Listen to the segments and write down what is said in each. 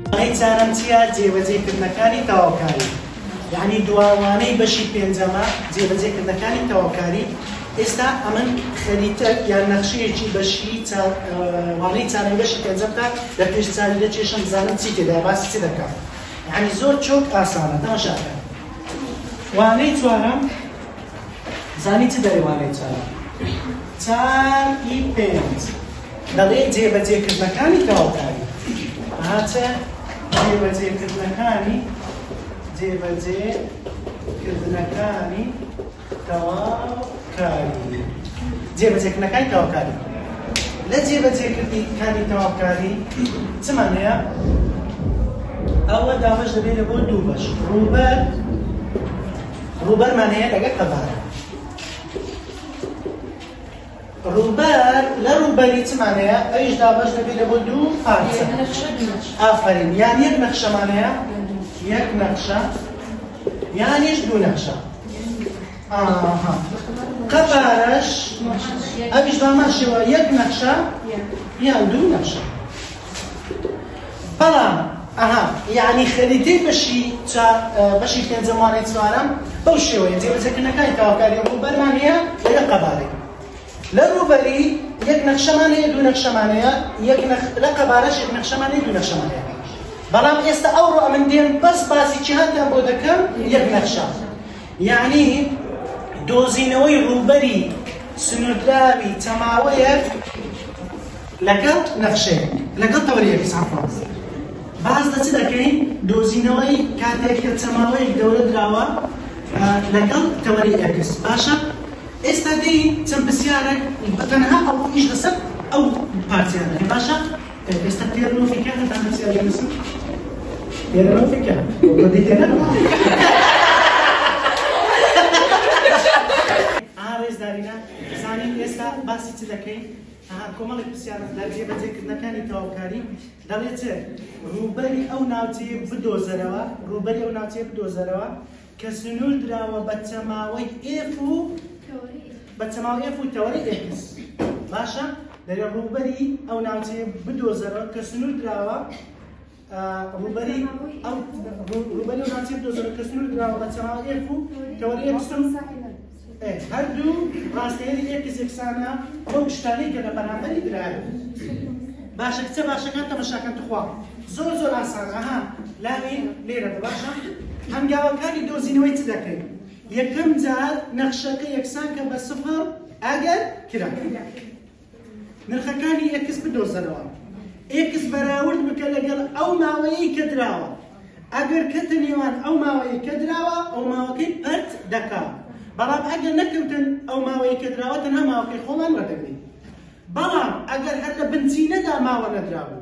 وانەی چارەم چیە؟ جێبەجێکردنەکانی تەواوکاری. یعنی دواوانەی بەشی پێنجەمە جێبەجێکردنەکانی تەواوکاری. ئێستا ئەمن خەریتە یان نەخشەیەکی بەشی وانەی چارەم بەشی پێنجەم بکات لە پێش چاری لە چێشم بزانم چی تێدا باسی چی دەکات. یعنی زۆر چۆک ئاسانە. تەماشاکە. وانەی چوارەم زانی چی دەڵێ وانەی چارەم؟ 4ی5 دەڵێ جێبەجێکردنەکانی تەواوکاری. هاتە جێبەجێکردنەکانی تەواوکاری. جێبەجێکردنەکانی تەواوکاری. لە جێبەجێکردنەکانی تەواوکاری چمان هەیە؟ ئەوە دابەش دەبێت بۆ دوو بەش. ڕووبەرمان هەیە لەگەڵ قەبارە. ڕووبەر لە ڕووبەری چمان هەیە؟ ئەویش دابەش دەبێت بۆ دوو پارچە. ئافرین. یان یەک نەخشەمان هەیە، یەک نەخشە، یانیش دوو نەخشە. قەبارەش ئەویش باماشەوە یەک نەخشە یان دوو نەخشە. بەڵام یعنی خەریتەی بەشی پێنجەم وانەی چوارەم بەو شێوەیە جێبەجێکردنەکانی تەواوکاری ڕووبەرمان هەیە لەگەڵ قەبارەی. لە ڕووبەری یەک نەخشەمان هەیە، دوو نەخشەمان هەیە، لە قەبارەش یەک نەخشەمان هەیە، دوو نەخشەمان هەیە. بەڵام ئێستا ئەوڕۆ ئەمن دێن بەس باسی جیهاتیان بۆ دەکەم یەک نەخشە. یعنی دۆزینەوەی ڕووبەری سنووردراوی چەماوەیەک لەگەڵ نەخشەیەک، لەگەڵ تەوەریەک ساڵ. باز دە چ دەکەین؟ دۆزینەوەی کاتێک کە چەماوەیەک دەورە دراوە لەگەڵ تەوەری ئێکس. باشە؟ ئێستا دەین چەند پرسیارێک تەنها ئەو ئیش لەسەر ئەو پارچیان دەکەین. باشە؟ ئێستا پێرنۆفیکە هەتا پرسیارێک لەسەر پێرنۆفیکە ڕێزدارینە زانین ئێستا باسی چ دەکەین؟ کۆمەڵی پرسیار لە جێبەجێکردنەکانی تەواوکاری دەڵێت ڕووبەری ئەو ناوچەیە بدۆزەرەوە کە سنوور دراوە بە چەماوەی ئێف و تەوەری ئێکس. باشە؟ دەرێ ڕووبەری ئەو ناوچەیە بدۆزەرەوە کە سنوور دراوە ڕووبەری ئەو ناوچەیە بدۆزەرەوە کە سنوور دراوە بە چەماوەی ئێف و تەوەری ئێکس. هەردوو ڕاستەیەری ئێکس یەکسانە بەو شتانەی کە لە بەرامبەری درایە. باشە کچە باشەکان تەماشاکەن تخوا زۆر ئاسانە. لاوین لێرە باشە؟ هەنگاوەکانی دۆزینەوەی چ دەکەین؟ یەکەم جار نەخشەکە یەکسان کە بە سفر ئەگەر کرا. نرخەکانی ئێکس بدۆزەرەوە. ئێکس بەراورد بکە لەگەڵ ئەو ماوەیەی کە دراوە. ئەگەر کەتە نێوان ئەو ماوەیەی کە دراوە ئەو ماوەکەی پەرت دەکات. بەڵام ئەگەر نەکەوتن ئەو ماوەیە کە دراوە تەنها ماوەکەی خۆمان وەردەگرین. بەڵام ئەگەر هەر لە بنچینەدا ماوە نەدرابوو،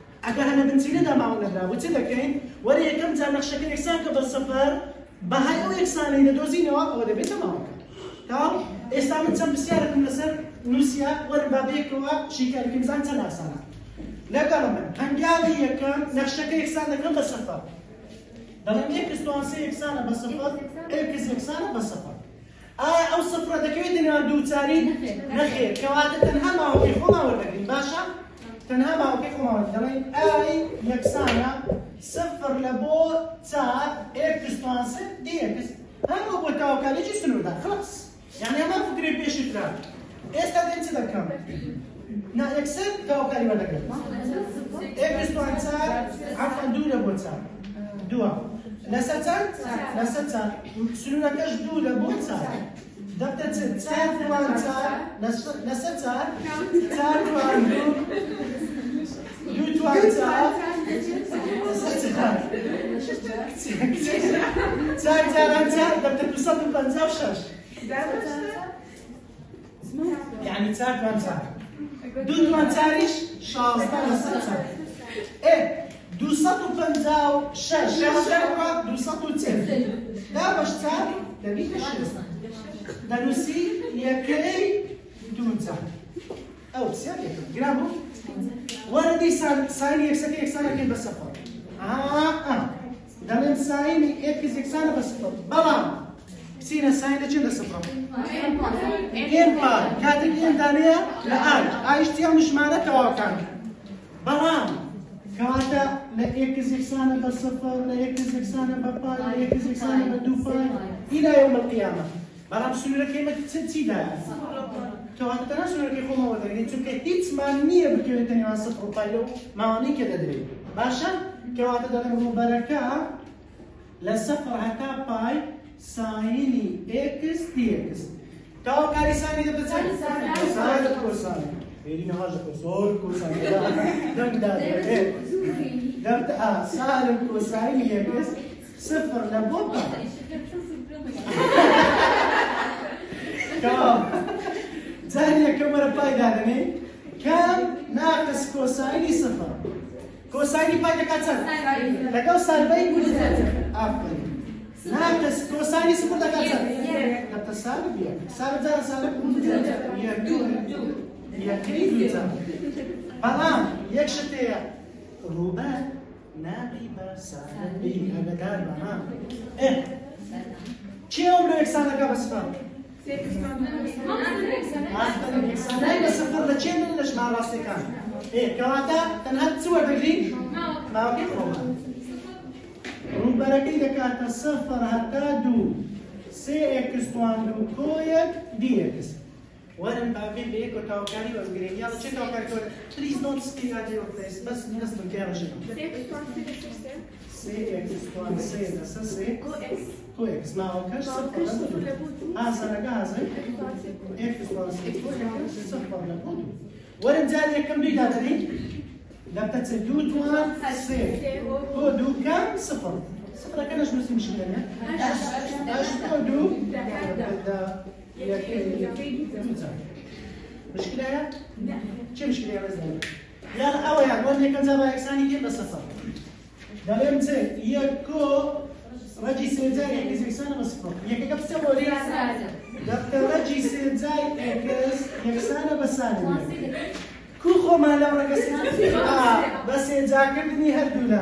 چ دەکەین؟ وەرە یەکەم جار نەخشەکە یەکسان کە بە سەفەر بەهای ئەو یەکسانەی دەدۆزینەوە ئەوە دەبێتە ماوەکە. تاو ئێستا من چەند پرسیارێکم لەسەر نووسیا وەرن با بەیەکەوە شیکارێکی بزان چەند ئاسانە. لەگەڵ من هەنگاوی یەکەم نەخشەکە یەکسان دەکەم بە سەفەر. دەڵێم ئێکس دوانسێ یەکسانە بە سەفەر، ئێکس یەکسانە بە سەفەر. ئایا ئەو سەفرە دەکەوێتە نێوان دووچاری؟ نەخێر. کەواتە تەنها ماوەکەی خۆمان وەردەگرین. باشە؟ تەنها ماوەکەی خۆمان وەردەگرین. دەڵێن ئای یەکسانە سەفر لە بۆ چار ئێکس دوانسێ دی ئێکس. هەموو بۆ تەواوکاریی سنووردا. خلاص. یعنی هەمان فکری پێشی ترا. ئێستا دێن چ دەکەم؟ نا یەکسەر تەواوکاری وەردەگرم. ئێکس دوان چار عەفوەن دوو لە بۆ چار. دووە. لەسەر چەند؟ لەسەر چار. سنوورەکەش دوو لە بۆ چار. دەبتە چ؟ چار دوان چار لەسەر چار. چار دوان دوو. دوو دوان چار لەسەر چار. چار جاران چار دەبتە 256. یعنی چار دوان چار. دوو دوان چاریش 16 لەسەر چار. 256 240 دابش چار دەبیتە 6. دەنووسی یەکەی دوو چار. ئەو پرسیار یەکەم گران بوو؟ وەرە دیسان ساینی یەکسەکە یەکسانەکەی بە سەفەر. دەڵێن ساینی ئێکس یەکسانە بە سەفەر. بەڵام بچینە ساینە چێ لە سەفەر؟ ئێن پار. کاتێک ئێن دانەیە لە ئای. ئایشتیان ژمارە تەواوکان. بەڵام کەواتە لا إكس يكسانة بالصفر لا إكس يكسانة بباي لا إكس يكسانة بدوباي إلى يوم القيامة. بلام سنورة كلمة تسيدا كواتر تنا سنورة كي خوما ودري چونك هيت معنية بكلمة تاني صفر وبايلو معني كده دري باشا كواتر دارم روبركا لصفر حتى باي سايني إكس دي إكس كاو كاري سايني ده بتساعد سايني كورسايني بيرينا هذا كورسور كورسايني دم ده دم سالب كوسايني إكس صفر لبوبا كم ثانية كم مرة باي دارني كم ناقص كوسايني صفر كوسايني باي دكاتر لقوا سالبين بوجود أفضل ناقص كوسايني صفر دكاتر كتر سالب يا سالب زار سالب يا كيف بلام يكشتي روبا نابي سالبي أقدر بنا إيه چه عمره اکسانه که بس فهم؟ اکسانه صفر لچه من لش مع راسي كان؟ إيه كواتا تنهد صور بقري؟ ما وكيف روما روبركي دكاتا صفر حتى دو سي اكس توان دو كويك دي اكس ورن بابي بيك وتوكاري وزغرين يلا چه توكاري كوري please don't speak at your place بس ناس بالكيرا شنو سي اكس توان سي نسا سي كو اكس ما هو كاش صفر لبودو هذا نقازي اكس توان سي كو اكس صفر لبودو ورن جاري كم دو دادري لابتا تسدو توان سي كو دو كم صفر صفر كانش نسي مشكلة اش كو دو مشكلة؟ لا. شو مشكلة يا رزان؟ يلا أول يعني وين كان زمان إكساني كيف بصفر؟ دلهم زين يكو رجي سيزاي إكس إكسانة بصفر. يك كم سوولي؟ دكتور رجي سيزاي إكس إكسانة بسالب. كوخو ما لو رجسي. بس يذاكرني هالدولا.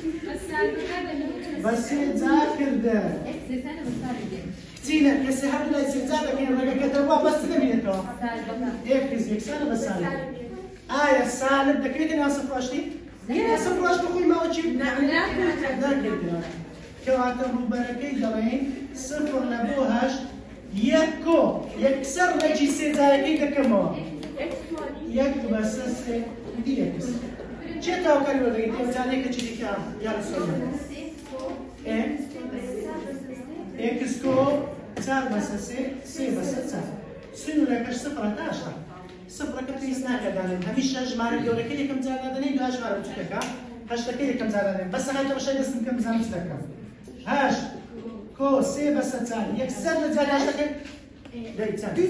بس يذاكر ده. إكس إكسانة بسالب. تينا كسي هذا لا يصير كين رجع كتبوا بس تلميذ تو إكس إكسانة بسالب سالب دكتور أنا صفر عشري يا صفر عشري خوي ما أجيب نعم لا كده كواتا روبركي دلين صفر لبوهاش يكو يكسر رجي سيداكي كمو يكو بس دي إكس شو تاو كاريو لقيت يوم جاني كذي كام يلا سوي إيه إكس كو صار بس سي بس صار شنو لك صفر 11 صفر كتريس ناكدانين هميش جمارة يقول لك كم زادانين دو جمارة بتشتكى هاشتكي كم زادانين بس هاي ترى شيء اسمه كم زادان بتشتكى هاش كو سي بس صار يكسر لزاد هاشتكي ده ثاني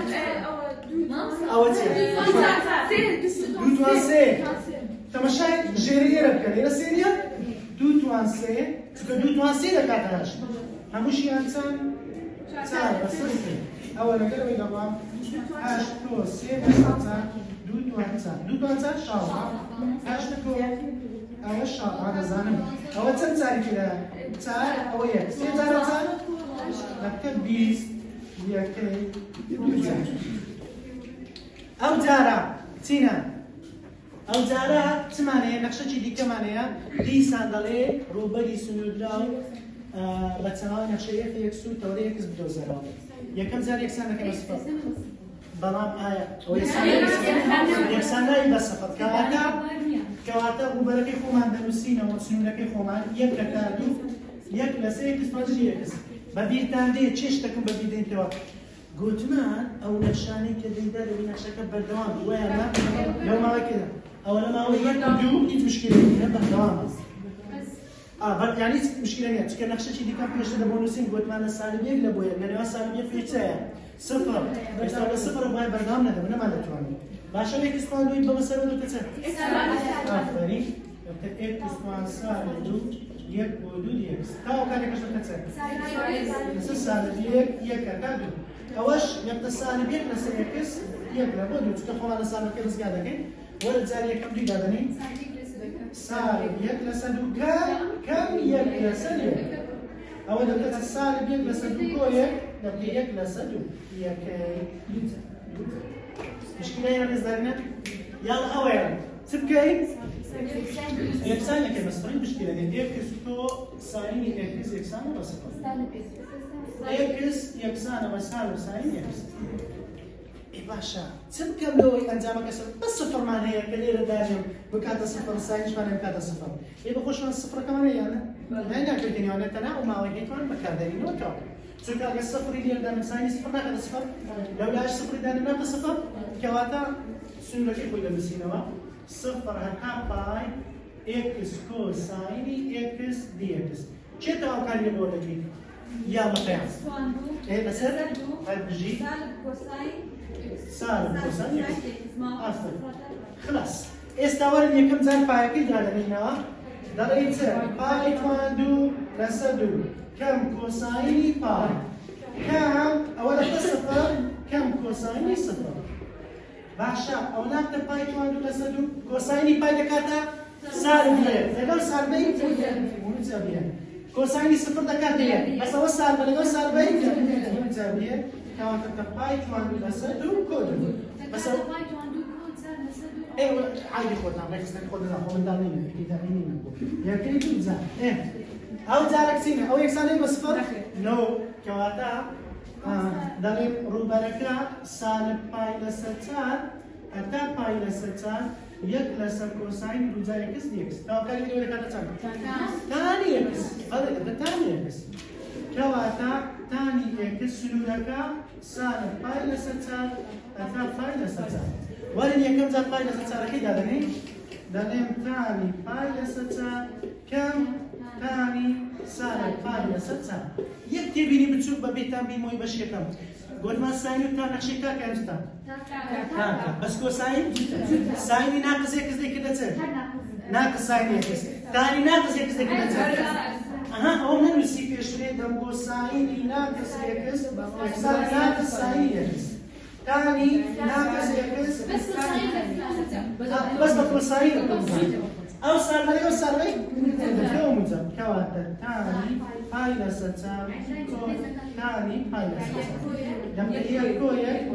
أو تي دو توان سي تمشي جيرية ربكلي رسينيا دو توان سي دو توان سي دكاتراش هموشي انسان صار بس أول كده بيجمع هاش تو سي بس دو توانسا شاطر هاش تكو أول شاطر هذا زانم أول تنسى كده تار أو يك سي زانم تار نكتب بيس يكي أو جارا تينا أو جارا ثمانية نقشة دي كمانية دي صندلة روبري سنودلاو بتساوي نقشة في يكسو توري يكس بدوزرا يكم زار يكسان كم صفر بلام آية يكسان لا يبقى صفر كواتا روبركي خومان دروسينا وسنودكي خومان يكتادو يكلسي يكس فاجي يكس ببيتان دي تشيش تكون ببيدين توا قوتمان أو نقشاني كدين دار ونقشة بردوام ويا لو ما كذا أو لما هو يكدو إنت مشكلة هنا بردوام يعني مشكلة يعني تكون نقشة شيء ديكا فيش هذا بونوسين قوتمان السالب يقلب بويا يعني السالب يفيش ساعة صفر بس صفر بويا بردوام هذا من ما نتواني باشا ليك اسمه دوي بمسألة دو تسعة آخرين يبقى إيه اسمه سالب دو يكودو ديكس تاو كان يكشف تسعة بس السالب يكادو أوش يبقى السالب يكنس يكس يقلب ودو تكفون على السالب كنس قاعدة كين ولد زاري كم دي قاعدني سالب يكنس دو كم يكنس دو أو يبقى السالب يكنس دو كويك يبقى يكنس دو مشكلة هنا نزلنا يلا أوير تبكي يكسان لك المسطرين مشكلة إكس كو ساين إكس يكسان بصفر إكس يكسان وسالب ساين إكس باشا تبكى لو أنجامك بس صفر معناه هي كليرة دايم بكاتا صفر ساينش معناه بكاتا صفر يبقى خوش من الصفر كمان يعني ما يناكل كني أنا تنا وما وجهت ولا مكان دارين وكاو سو كان الصفر اللي يردان ساين صفر ناقص صفر لو لاش صفر دان ناقص صفر كواتا سنة كيف ولا مسينوا صفر هكا باي إكس كو ساين إكس دي إكس شو تاو كان يقول لك يا مقياس إيه بس هذا بيجي سالب كوساين أصلا خلاص استوى يكم زين باي كي دارينا دارين باي تواندو لسدو كم كوساين باي كم أولا صفر كم كوساين صفر باشا أولا باي تواندو لسدو كوساين باي دكاتا سالب لغير سالبين متساوية كوساين صفر دكاتا بس هو سالب لغير سالبين متساوية كما تتباي تواندو لسدو كود بس هو ايوه عادي خدنا بس خدنا هو دارين دارين يا كريم تزا ايه او زاركسين او يكساني بصفر نو كواتا دارين روبركا سالب باي لسدان أتا باي لسدان يك لسر كوساين روزا إكس دي إكس تاو كان يقول لك هذا تاني إكس هذا تاني إكس كواتا تاني إكس سلولكا سالب باي لسدان أتا باي لسدان ولن يكم زاد باي لسدان أكيد هذا ني دارين تاني باي لسدان كم تاني سالب باي لسدان يكتبيني بتشوف ببيتام بيموي بشيكم قول ما ساين كان نقشيكا كامستا كاكا بس كو ساين ساين ناقص اكس دي كده تصير ناقص ساين اكس ثاني ناقص اكس دي كده تصير اها هو من نسيب يشري دم كو ساين ناقص اكس اكسار ناقص ساين اكس ثاني ناقص اكس بس بكو ساين او صار لي او صار لي اليوم مزم كواتا ثاني باي لساتان كو ثاني باي لساتان لما هي كوية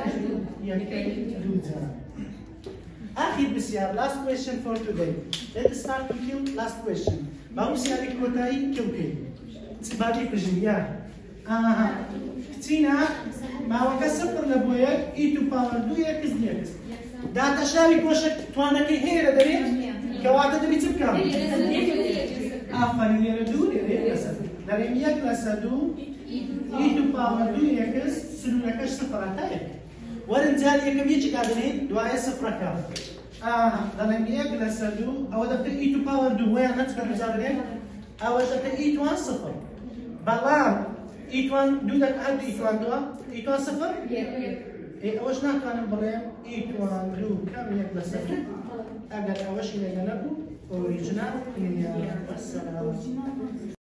أخير بسيار last question for today. Let's start with you last question. باو سياري كوتاي كيوكي. تبادي بجنيا. كتينا ما وكسر لبويك إيتو باور دويا كزنيكس. داتا شاري كوشك توانا كي هيرا داري كواتا داري تبكا. آفرين يردو داري لسد. داري ميك لسدو إيتو باور دويا كز سلولكش صفراتايك. ورنجال يكم يجي قادرين دوايا صفركا. داري ميك لسدو أو دبت إيتو باور دويا نتكلم زادرين أو دبت إيتوان صفر. بلام إيتوان دودك عد إيتوان دوا إيتوان صفر؟ إيه أوش ناتوان بريم إيتوان دو كم يك لسدو أقل أوش إلى جنبه أوريجينال والسلام